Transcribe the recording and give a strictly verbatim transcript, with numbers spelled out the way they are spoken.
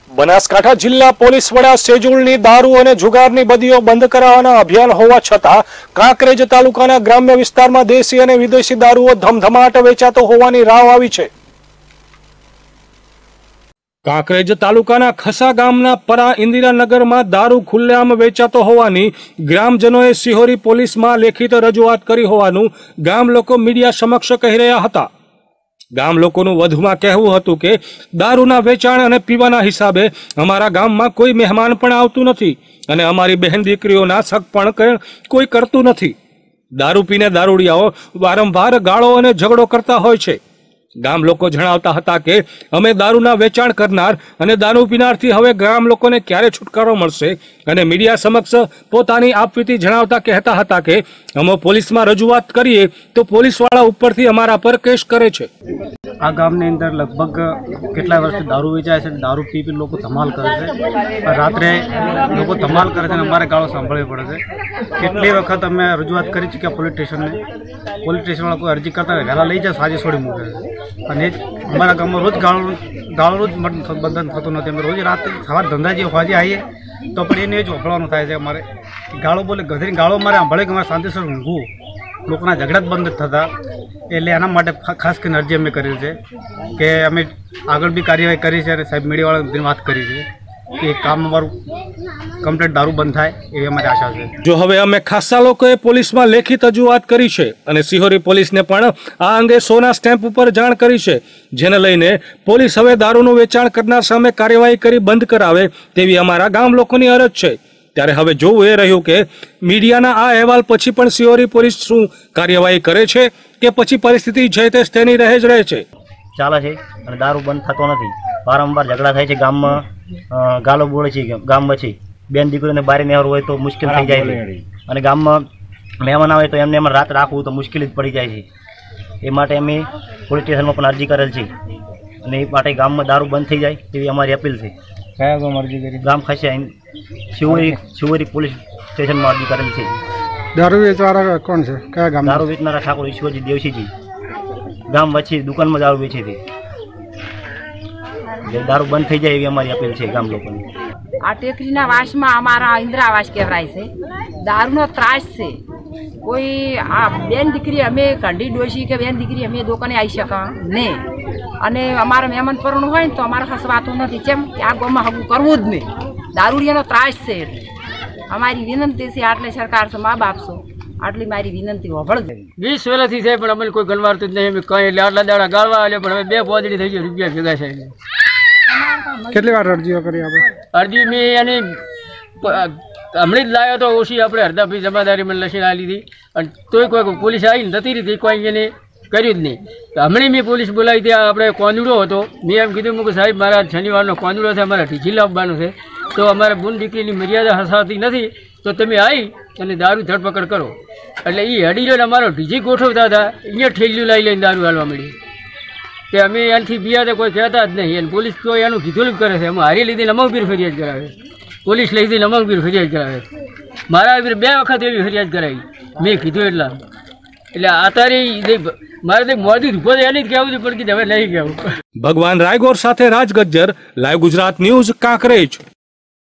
બનાસકાંઠા જિલ્લા પોલીસ વડા સેજુલની દારૂ અને જુગારની બદીઓ બંધ કરાવવાના અભિયાન હોવા છતાં કાંકરેજ તાલુકાના ગ્રામ્ય વિસ્તારમાં દેશી અને વિદેશી દારૂઓ ધમધમાટ વેચાતો હોવાની રાવ આવી છે। કાંકરેજ તાલુકાના ખસા ગામના પરા ઇન્દિરાનગરમાં દારૂ ખુલ્લેઆમ વેચાતો હોવાની ગ્રામજનોએ સિહોરી પોલીસમાં લેખિત રજૂઆત કરી હોવાનું ગામ લોકો મીડિયા સમક્ષ કહી રહ્યા હતા। ગામ લોકોનું વધુમાં કહેવું હતું કે દારૂના વેચાણ અને પીવાના હિસાબે અમારા ગામમાં કોઈ મહેમાન પણ આવતું નથી અને અમારી બહેન દીકરીઓના શક પણ કોઈ કરતું નથી। દારૂ પીને દારૂડિયાઓ વારંવાર ગાળો અને ઝઘડો કરતા હોય છે। ગામ લોકો જણાવતા હતા કે અમે દારૂના વેચાણ કરનાર અને દારૂ પીનારથી હવે ગામ લોકોને ક્યારે છુટકારો મળશે અને મીડિયા સમક્ષ પોતાની આપવીતી જણાવતા કહેતા હતા કે અમે પોલીસમાં રજૂઆત કરીએ તો પોલીસવાળા ઉપરથી અમારા પર કેસ કરે છે। આ ગામની અંદર લગભગ કેટલા વર્ષથી દારૂ વેચાય છે, દારૂ પી પી લોકો ધમાલ કરે છે, રાત્રે લોકો ધમાલ કરે છે અને અમારે ગાળો સાંભળવી પડે છે। કેટલી વખત અમે રજૂઆત કરી ચૂક્યા પોલીસ સ્ટેશનને, પોલીસ સ્ટેશનવાળા કોઈ અરજી કરતા વહેલા લઈ જાય સાંજે છોડી મૂકે છે અને અમારા ગામમાં રોજ ગાળો ગાળો રોજ બંધન થતું નથી। અમે રોજ રાતે સવાર ધંધા જે હોજે આવીએ તો પણ એને જ વફળવાનું થાય છે। અમારે ગાળો બોલે ગધેરી ગાળો અમારે સાંભળે કે અમારે શાંતિસર ઊંઘવું, લોકોના ઝઘડા જ બંધ થતા, એટલે એના માટે ખાસ કરીને અરજી અમે કરી છે કે અમે આગળ બી કાર્યવાહી કરી છે અને સાહેબ મીડિયાવાળાને વાત કરી છે કે કામ અમારું કમ્પ્લીટ દારૂ બંધ થાય એવી અમારી આશા છે। જો હવે અમે ખાસ્સા લોકોએ પોલીસમાં લેખિત રજૂઆત કરી છે અને સિહોરી પોલીસને પણ આ અંગે સોના સ્ટેમ્પ ઉપર જાણ કરી છે, જેને લઈને પોલીસ હવે દારૂનું વેચાણ કરનાર સામે કાર્યવાહી કરી બંધ કરાવે તેવી અમારા ગામ લોકોની અરજ છે। ત્યારે હવે જોવું એ રહ્યું કે મીડિયાના આ અહેવાલ પછી પણ સિહોરી પોલીસ શું કાર્યવાહી કરે છે કે પછી પરિસ્થિતિ જે તે તેની રહે જ રહે છે। ચાલે છે અને દારૂ બંધ થતો નથી, વારંવાર ઝઘડા થાય છે ગામમાં, ગાલો બોલે છે ગામમાં છે, બેન દીકરીઓને બારે નહેર હોય તો મુશ્કેલ થઈ જાય છે અને ગામમાં મહેમાન આવે તો એમને એમાં રાત રાખવું તો મુશ્કેલી જ પડી જાય છે। એ માટે અમે પોલીસ સ્ટેશનમાં પણ અરજી કરેલ છે અને એ માટે ગામમાં દારૂ બંધ થઈ જાય તેવી અમારી અપીલ છે। કયા ગામ અરજી કરી? ગામ ખસે શિવરી શિવરી પોલીસ સ્ટેશનમાં અરજી કરેલ છે। દારૂ વેચવાળા કોણ છે? કયા ગામ? દારૂ વેચનારા ઠાકોર ઈશ્વરજી દેવસીજી ગામ વચ્ચે દુકાનમાં દારૂ વેચે છે, દારૂ બંધ થઈ જાય એવી અમારી અપીલ છે ગામ લોકોની। આ ટેકરીના વાસમાં અમારા ઇન્દિરાવાસ કહેવાય છે, દારૂનો ત્રાસ છે। કોઈ આ બેન દીકરી અમે કંઢી ડોસી કે બેન દીકરી અમે દુકાને આવી શકા ને અને અમારા મહેમાન પરણું હોય ને તો અમારે હસવાતું નથી, કેમ કે આ ગામમાં હગું કરવું જ નહીં, દારૂડિયાનો ત્રાસ છે। એટલે અમારી વિનંતી છે, આટલે સરકાર છો, મા બાપ છો, આટલી મારી વિનંતી હોભળજો। વીસ વર્ષથી છે પણ અમે કોઈ ગણવારતું જ નહીં, અમે કઈ એટલે આટલા દાડા ગાળવા એટલે પણ અમે બે પોદડી થઈ ગઈ રૂપિયા ભેગા છે। કેટલી વાર અરજીઓ કરી આપણે? અરજી મેં એની હમણાં જ લાવ્યો તો ઓછી આપણે અડધા જમાદારી મને લસીને આ લીધી અને તોય કોઈ પોલીસ આવી નથી રીતી કોઈ એને કર્યું જ નહીં। તો હમણાં મેં પોલીસ બોલાવી ત્યાં આપણે કોંદડો હતો, મેં એમ કીધું કે સાહેબ મારા શનિવારનો કોંદડો છે, અમારે ઢીચી લાવવાનું છે, તો અમારે બુન દીકરીની મર્યાદા હસાવતી નથી, તો તમે આવી અને દારૂ ધરપકડ કરો। એટલે એ હડી લઈને અમારો ઢીજી ગોઠવતા હતા, અહીંયા ઠેલિયું લાવી લઈને દારૂ હાલવા મળી તે અમે એનાથી બીયા તો કોઈ કહેતા જ નહીં અને પોલીસ તો એનું કીધું જ કરે છે। અમે હારી લીધી નમકબીર ફરિયાદ કરાવે, પોલીસ લઈ જઈ નમકબીર ફરિયાદ કરાવે, મારા બે વખત એવી ફરિયાદ કરાવી મેં કીધું એટલા। એટલે અત્યારે મારે મોદી ઉભો એની જ કહેવું છે પણ કે હવે નહીં કહેવું। ભગવાન રાયગોર સાથે રાજ ગજ્જર, લાઈવ ગુજરાત ન્યૂઝ, કાંકરેજ।